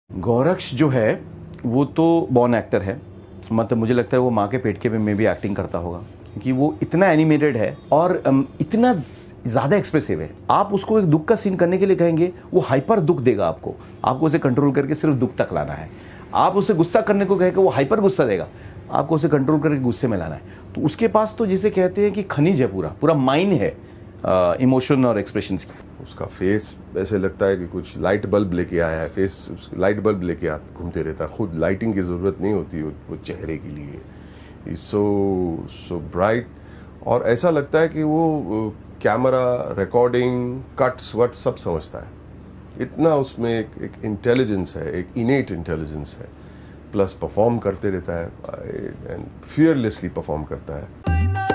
गौरक्ष जो है वो तो बॉर्न एक्टर है, मतलब मुझे लगता है वो माँ के पेट के में भी एक्टिंग करता होगा, क्योंकि वो इतना एनिमेटेड है और इतना ज़्यादा एक्सप्रेसिव है। आप उसको एक दुख का सीन करने के लिए कहेंगे, वो हाइपर दुख देगा आपको उसे कंट्रोल करके सिर्फ दुख तक लाना है। आप उसे गुस्सा करने को कहेंगे, वो हाइपर गुस्सा देगा, आपको उसे कंट्रोल करके गुस्से में लाना है। तो उसके पास तो जिसे कहते हैं कि खनिज है, पूरा पूरा माइन है इमोशन और एक्सप्रेशंस की। उसका फेस ऐसे लगता है कि कुछ लाइट बल्ब लेके आया है, फेस लाइट बल्ब लेके घूमते रहता है, खुद लाइटिंग की ज़रूरत नहीं होती वो चेहरे के लिए। सो ब्राइट, और ऐसा लगता है कि वो कैमरा, रिकॉर्डिंग, कट्स वट सब समझता है। इतना उसमें एक इंटेलिजेंस है, एक इनेट इंटेलिजेंस है, प्लस परफॉर्म करते रहता है एंड फियरलेसली परफॉर्म करता है।